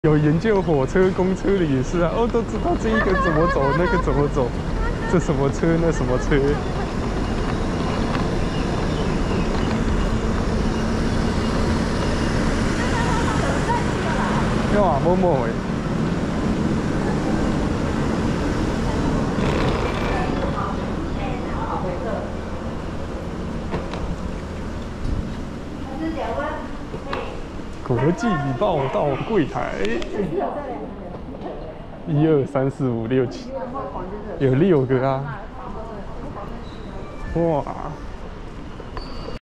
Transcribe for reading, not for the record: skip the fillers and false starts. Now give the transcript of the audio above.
有研究火车、公车的也是啊，哦，都知道这一个怎么走，那个怎么走，这什么车，那什么车。有啊，某某诶。国际报到柜台，1、2、3、4、5、6、7，有6个啊！哇！